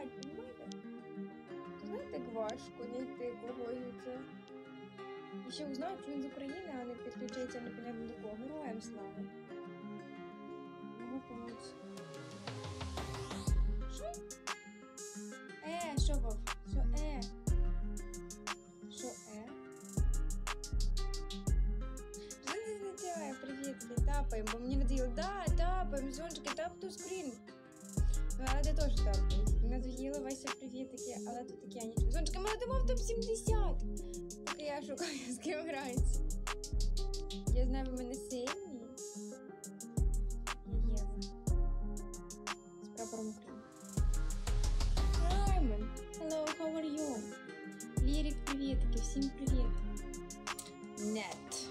блядь, понимаєте? То знаєте, як важко знайти когось це. І ще узнаю, що він з України, а не підключається непонятно до кого. Героям слава. Могу помочь. Що? Що, Вов? Що, Що, Привет, тапаем, бо мені надоело. Да, тапаем, зончики, тап ту скрін. Але ти теж тапаєш. Мені надоело, Вася, привітики, але тут такі Анічки. Зончики, ми йдемо в топ-70. Поки я шукаю, з ким грається. Я знаю, ви мене сильні. Я Єва. З прапором України. Раймон, hello, how are you? Лірик, привітики, всім привіт. Нет.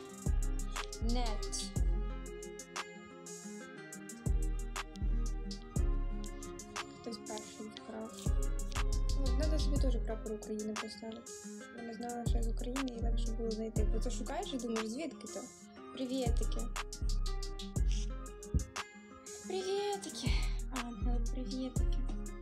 Хтось перший вкрав. Надо собі теж прапор України поставити. Я не знала, що я з України, і легше було знайти. Бо це шукаєш і думаєш, звідки то? Привітики. Привітики. Ангел, привітики.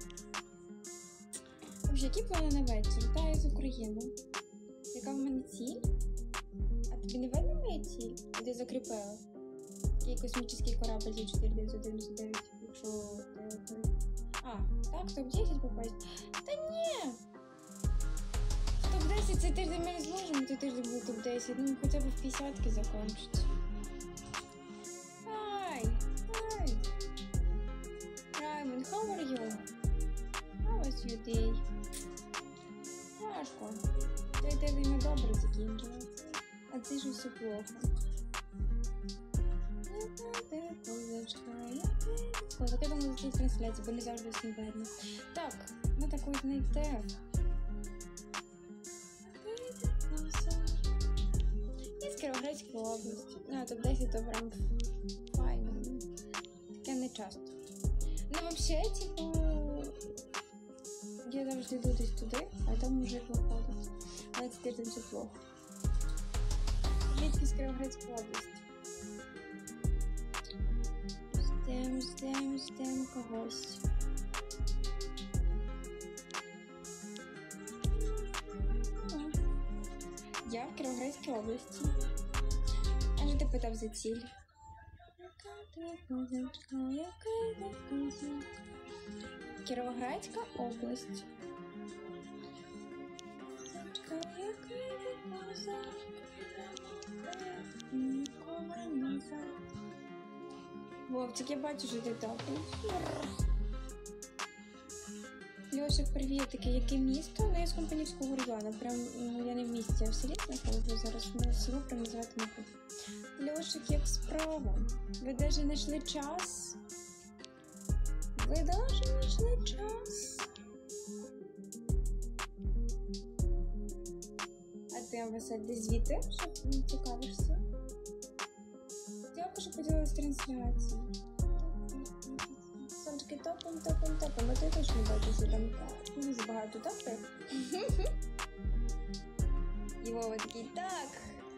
Взагалі, які плани на вечір? Та, я з України. Яка в мене ціль? А тобі не видно моя ціль? Де закріпила? Такий космічний корабль за 4999, якщо ти... так, топ-10 попасть? Та ні! Топ-10 цей тиждень ми не зможемо, той тиждень був топ-10, ну хоча б в 50-ки закончиться. Раймон, how are you? How was your day? Важко. Той тиждень ми добре закінчилися. А це ж все плохо. Так, я думаю, за цій трансляції, бо не завжди всім видно. Так, ми таку знайти. І з Кіровоградської області. Топ-10 то прям файно. Таке не часто. Ну, взагалі, типу, я завжди йду десь туди, а там мужик виходить. Але це тиждень все плохо. Звідки з Кіровоградської області? Ждем когось. Я в Кіровоградській області. А що ти питав за ціль? Кіровоградська область. Вовчик, я бачу, що ти тапаєш. Льошик, привітики. Яке місто? Ну, я з Компанівського району. Прям, я не в місті, а в селі знаходжу зараз. Ну, село прям називати не буду. Льошик, як справа? Ви даже знайшли час? А ти, Василь, десь звідти, що цікавишся? Дякую, що поділилась трансляцією. Сонечки, топом. А ти точно бачиш, що там дуже багато топів. І Вова такий, так.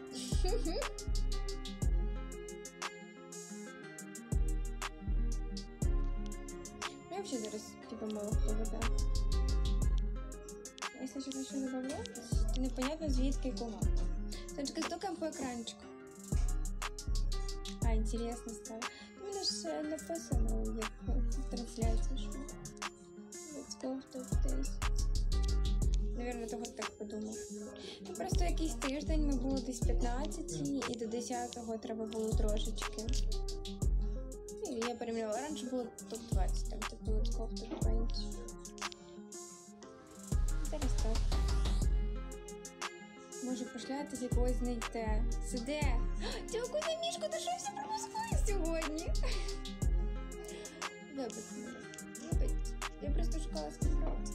Я взагалі зараз, типу, мало хто веде. Якщо щось ще добавляти, то непонятно звідки кого. Сонечки, стукаємо по екранчику. Интересно стало. У меня же написано, як трансляція, що let's go в топ-10. Наверное, того так подумав. Ну, просто якийсь тиждень ми були десь 15 і до 10-го треба було трошечки. І я переміряла. Раніше було топ-20, там типу let's go в топ-20. Зараз так. Може пошлятися якогось знайти. Сиде. Дякую за мішку, та що все пропускаю сьогодні? Вибачте мене. Вибачте. Я просто шукала співпрацю.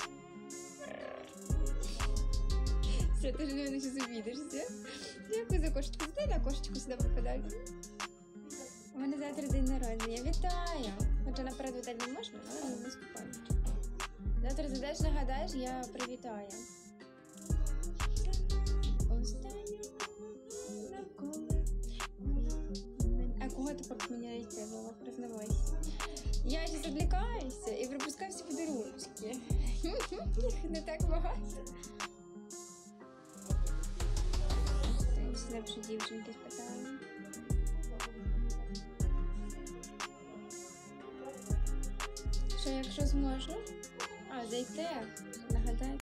Все, ти ж не щось обідишся. Дякую за кошечку. Сиди на кошечку сюди випадати. У мене завтра день народження. Вітаю! Хоча наперед вітати не можна, але не скупаю. Завтра зайдеш, нагадаєш, я привітаю. А кого ти мені знайти, Вова? Признавайся. Я сейчас отвлекаюсь и пропускаю пускай всі подарунки. Їх не так багато. Лепші дівчинки спитали. Що, якщо зможу? А, зайти?